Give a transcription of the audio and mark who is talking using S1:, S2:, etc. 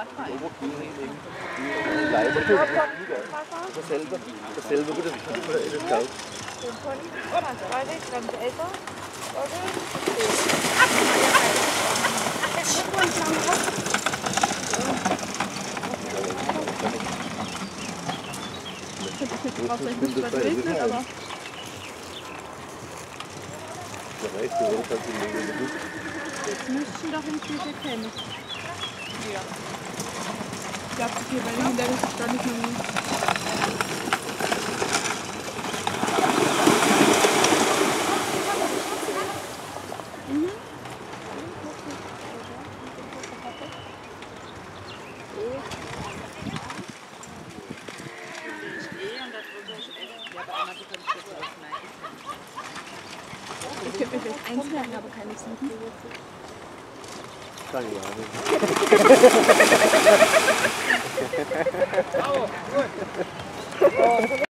S1: Selve på det skrevet.
S2: Ich brauche vielleicht nicht, was regnet, aber... Das müssten doch in Kirche kennen. Ja. Ich glaube, die Kirche in der ist gar nicht mehr. Ich könnte mich vielleicht einschlagen, aber keine Suchen.
S1: Kann ich auch nicht.